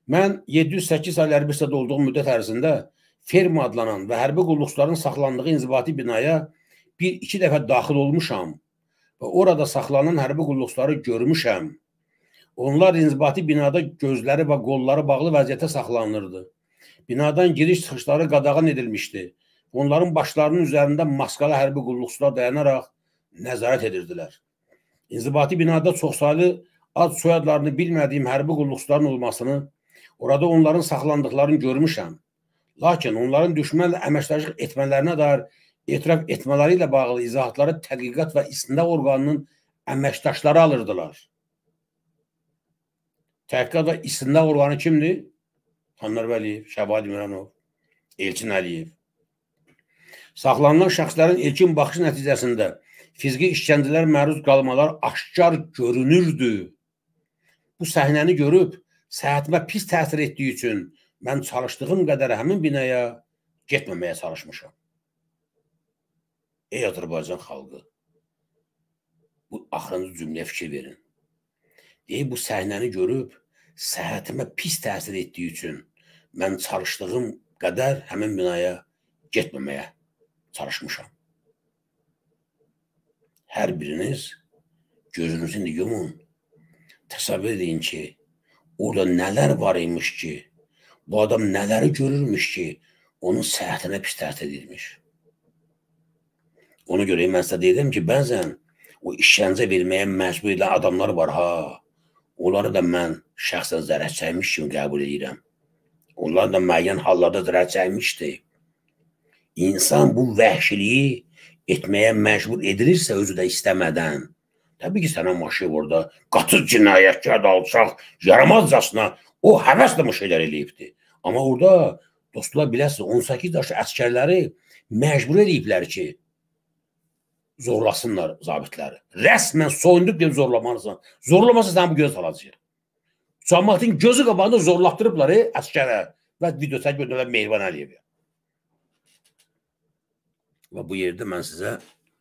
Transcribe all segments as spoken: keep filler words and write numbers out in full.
Mən yeddi yüz səkkiz saylı hərbi hissədə olduğum müddət ərzində ferma adlanan və hərbi qulluqçuların saxlandığı inzibati binaya bir-iki dəfə daxil olmuşam və orada saxlanan hərbi qulluqçuları görmüşəm. Onlar inzibati binada gözləri və qolları bağlı vəziyyətə saxlanılırdı. Binadan giriş-çıxışları qadağan edilmişdi. Onların başlarının üzərində maskalı hərbi qulluqçular dayanaraq nəzarət edirdilər. İnzibati binada çoxsaylı ad soyadlarını bilmədiyim hərbi qulluqçuların olmasını, orada onların saxlandıqlarını görmüşəm. Lakin onların düşmənlə əməkdaşlıq etmələrinə dair etiraf etmələri ilə bağlı izahatları tədqiqat və istintaq orqanının əməkdaşları alırdılar. Təhqiqat və istintaq orqanı kimdir? Taner Vəliyev, Şəbadi Miranov, Elçin Əliyev. Saxlanılan şəxslərin ilkin baxış nəticəsində fiziki işgəncələr məruz qalmalar aşkar görünürdü. Bu səhnəni görüb səhhətimə pis təsir etdiyi üçün mən çalışdığım qədər həmin binaya getməməyə çalışmışam. Ey Azərbaycan xalqı, bu axırıncı cümləyə fikir verin. Deyək, bu səhnəni görüb səhhətimə pis təsir etdiyi üçün mən çalışdığım qədər həmin binaya getməməyə çalışmışam. Hər biriniz gözünüzü yumun, təsəvvür edin ki, orada nələr var imiş ki, bu adam nələri görürmüş ki, onun səhhətinə pis təsir edilmiş. Ona görə mən sizə dedim ki, bəzən o işgəncə verməyə məcbur edən adamlar var, ha. Onları da mən şəxsən zərər çəkmiş kimi qəbul edirəm. Onlar da müəyyən hallarda zərər çəkmişdir. İnsan bu vəhşiliyi etməyə məcbur edilirsə özü də istəmədən, təbii ki, sənə maşı orada qatır cinayətkar da alçaq, yaramazcasına o həvəslə bu şeylər eləyibdir. Amma orada, dostlar, biləsiniz, on səkkiz yaşı əskərləri məcbur ediblər ki, zorlasınlar zabitləri. Rəsmən soyunduq deyib zorlamalısan. Zorlamasa sən bu göz alacaq. Cəmaətin gözü qabağında zorlatdırıblar e, əskərə və video çəkib göndərlər Mehriban Əliyevə. Və bu yerdə mən sizə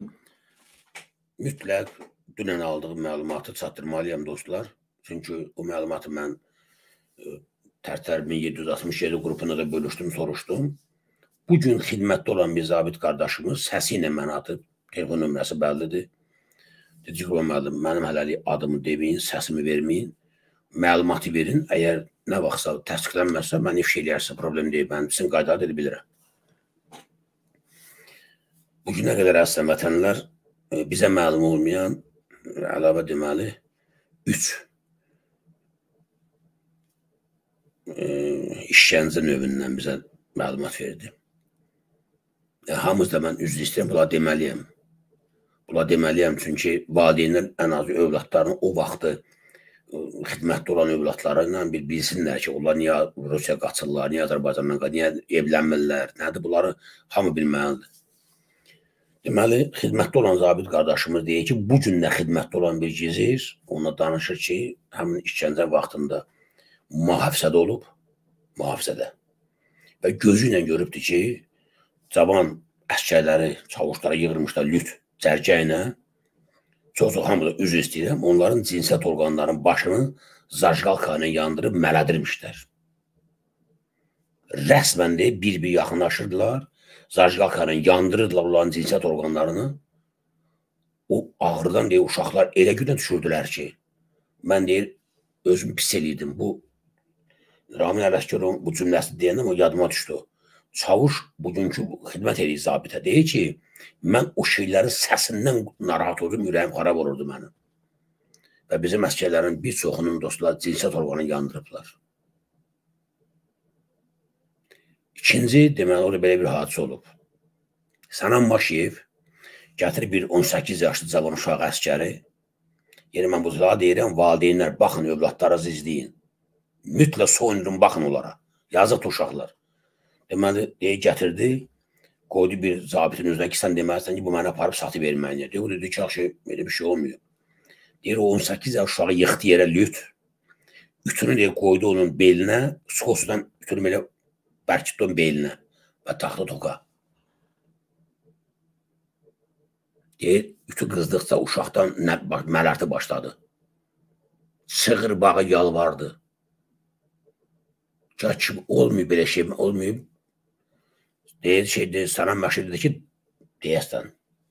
mütləq dünən aldığım məlumatı çatdırmalıyam, dostlar. Çünki o məlumatı mən Tərtər min yeddi yüz altmış yeddi qrupuna da bölüşdüm, soruşdum. Bugün xidmətdə olan bir zabit qardaşımız səsi ilə mənə atıb, telefon nömrəsi bəllidir. Dedi ki, mənim, mənim hələlik adımı deməyin, səsimi verməyin, məlumatı verin. Əgər nə vaxtsa təsdiqlənməzsə, mən ifşa eləyərsə, problem deyil, mən sizin qaydaları dedi bilirəm. Bugünə qədər əslən vətənlər bizə məlum olmayan əlavə deməli üç işgəncə növündən bizə məlumat verdi. Hamız da mən üzr istəyirəm, bunlar deməliyəm. Bunlar deməliyəm, çünki valideynlər ən azı övladlarını o vaxtı xidmətdə olan övladları ilə bir bilsinlər ki, onlar niyə Rusiya qaçırlar, niyə Azərbaycandan qaçırlar, niyə evlənmirlər, nədir, bunları hamı bilməlidir. Deməli, xidmətdə olan zabit qardaşımız deyir ki, bu gün də xidmətdə olan bir gizir, onunla danışır ki, həmin işgəncə vaxtında mühafizədə olub, mühafizədə. Və gözü ilə görübdür ki, cavan əskərləri, çavuşlara yığırmışlar lüt cərgə ilə, çox-çox hamıda üzr istəyirəm, onların cinsiyyət orqanlarının başını zajqalka ilə yandırıb mələdirmişlər. Rəsmən deyib bir-bir yaxınlaşırdılar, zajqalka ilə yandırırdılar onların cinsiyyət orqanlarını. O ağrıdan deyib uşaqlar elə gündən düşürdülər ki, mən deyir, özümü pis eləyirdim. Bu Ramin Ələsgərovun bu cümləsi deyəndə o yadıma düşdü. Çavuş bugünkü xidmət edir zabitə. Deyir ki, mən o şeylərin səsindən narahat oldum, ürəyim xarab olurdu mənim. Və bizim əskərlərin bir çoxunun dostlar cinsiyyət orqanını yandırıblar. İkinci, deməli, orada belə bir hadisə olub. Sənan Maşiyev gətir bir on səkkiz yaşlı cavan uşaq əskəri. Yəni, mən bu zıla deyirəm, valideynlər, baxın, övladlarınızı izləyin. Mütləq soyundurun, baxın onlara. Yazıq uşaqlar. Deməli, deyə gətirdi, qoydu bir zabitin üzrə ki, sən deməlisən ki, bu mənə aparıb satı verməyinə. Deyir, o dedi ki, yaxşı, belə bir şey olmuyor. Deyir, o on səkkiz yaş uşağı yıxdı yerə lüt. Ütünü deyir, qoydu onun belinə, skosudan ütünü belə bərkitdi onun belinə və taxtı toka. Deyir, ütü qızdıqca uşaqdan mələrti başladı. Çığır bağı yalvardı. Gah ki, olmuyor belə şey, olmuyor. Deyir, şeydir, Sənan Məşid dedi ki, deyəsən.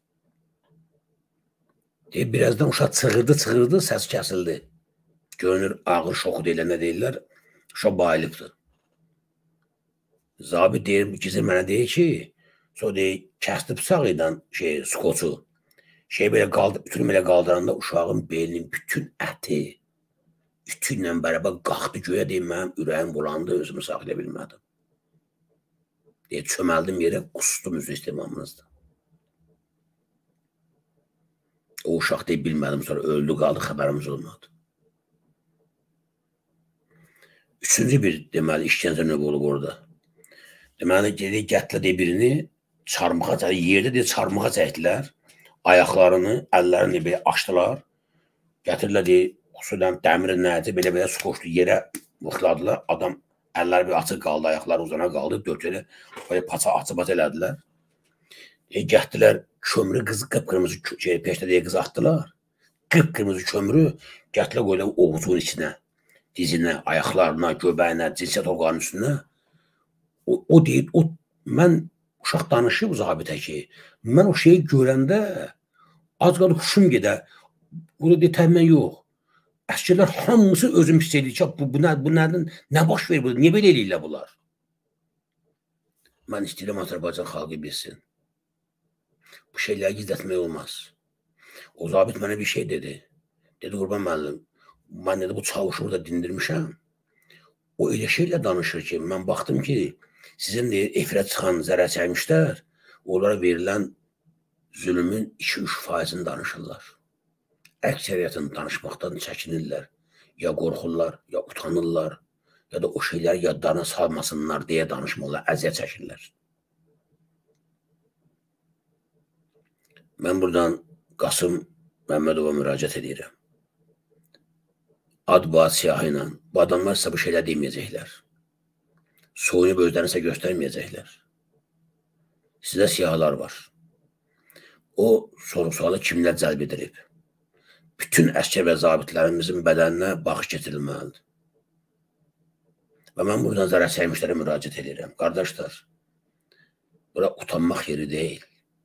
Deyir, birazdan uşaq çığırdı, çığırdı, səs kəsildi. Görünür, ağır şoku deyirlər, nə deyirlər? Uşaq bayılıbdır. Zabit deyir, gizir mənə deyir ki, sonra deyir, kəsdi bıçaq ilə şey, skoçu. Şey belə qaldı, bütün belə qaldıranda uşağın belinin bütün əti ütü ilə bərabər qalxdı göyə deyir, mənim ürəyim bulandı, özümü saxlaya bilmədim. Deyir, çöməldim yerə, qustum üzü istimamınızda. O uşaq deyib bilmədim, sonra öldü, qaldı, xəbərimiz olmadı. Üçüncü bir, deməli, işgəncə növü olub orada. Deməli, geri gətirdi birini, çarmıxa çəkdilər, yerdə deyir, çarmıxa çəkdilər, ayaqlarını, əllərini belə açdılar, gətirirlər, deyir, xüsusən dəmirin nəci, belə-belə su qoşdu, yerə vıxladılar, adam əlləri bir açıq qaldı, ayaqları uzana qaldı, dörd elə, böyle paça açı-paça elədilər. E, gətdilər, kömrü qızı, qıpqırmızı şey, peşdə deyə qızı atdılar, qıpqırmızı kömrü gətdilər qoydular ovucun içinə, dizinə, ayaqlarına, göbəyinə, cinsiyyət orqanın üstünə. O, o deyir, o, mən uşaq danışıb zabitə ki, mən o şeyi görəndə az qaldı huşum gedə, o da deyir, təmin yox. Əsgərlər hamısı özüm hiss edir ki, bu, bu, nə, bu nədən, nə baş verir burada, niyə belə eləyirlər bunlar? Mən istəyirəm Azərbaycan xalqı bilsin. Bu şeyləri gizlətmək olmaz. O zabit mənə bir şey dedi. Dedi, Qurban müəllim, mən dedi, bu çavuşu burada dindirmişəm. O elə şeylə danışır ki, mən baxdım ki, sizin deyir, efirə çıxan zərər çəkmişlər, onlara verilən zülümün iki üç faizini danışırlar. Əksəriyyətin danışmaqdan çəkinirlər, ya qorxurlar, ya utanırlar, ya da o şeyləri yadlarına salmasınlar deyə danışmırlar, əziyyət çəkirlər. Mən buradan Qasım Məmmədova müraciət edirəm. Ad, baad, siyahı ilə bu adamlar sizə bu şeylər deməyəcəklər. Soyunub özlərini sizə göstərməyəcəklər. Sizdə siyahılar var. O soru-sualı kimlər cəlb edilib? Bütün əskər və zabitlərimizin bədəninə baxış keçirilməlidir. Və mən buradan zərər çəkmişlərə müraciət edirəm. Qardaşlar, bura utanmaq yeri deyil.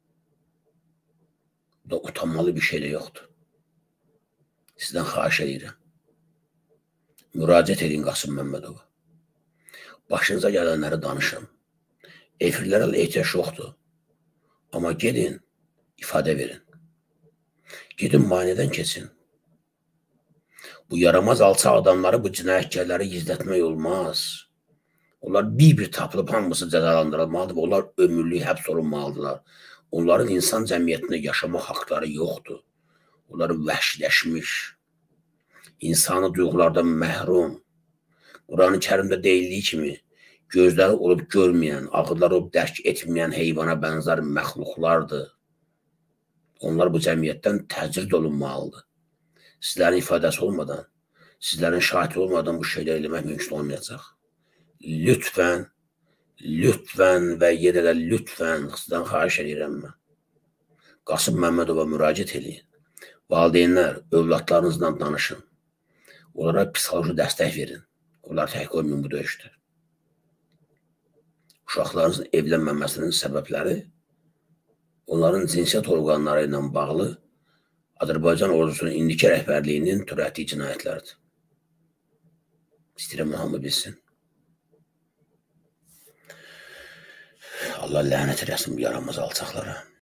Burada utanmalı bir şey də yoxdur. Sizdən xahiş edirəm. Müraciət edin Qasım Məmmədova. Başınıza gələnləri danışın. Efirlərə ehtiyac yoxdur. Amma gedin, ifadə verin. Gedin, müayinədən keçin. Bu yaramaz alçaq adamları, bu cinayətkarları gizlətmək olmaz. Onlar bir-bir tapılıb hamısı cəzalandırılmalıdır. Onlar ömürlük həbs olunmalıdırlar. Onların insan cəmiyyətində yaşamaq haqları yoxdur. Onlar vəhşiləşmiş, insani duyğulardan məhrum. Quran-ı Kərimdə deyildiyi kimi, gözləri olub görməyən, ağılları olub dərk etməyən heyvana bənzər məxluqlardır. Onlar bu cəmiyyətdən təcrid olunmalıdır. Sizlərin ifadəsi olmadan, sizlərin şahidi olmadan bu şeylər eləmək mümkün olmayacaq. Lütfən, lütfən və yenə də lütfən sizdən xahiş edirəm mən. Qasım Məmmədova müraciət edin. Valideynlər, övladlarınızla danışın. Onlara psixoloji dəstək verin. Onlar tək qoymayın bu döyüşdə. Uşaqlarınızın evlənməməsinin səbəbləri onların cinsiyyət orqanları ilə bağlı Azərbaycan ordusunun indiki rəhbərliyinin törətdiyi cinayətlərdir. İstəyirəm, hamı bilsin. Allah lənət eləsin bu yaramaz alçaqlara.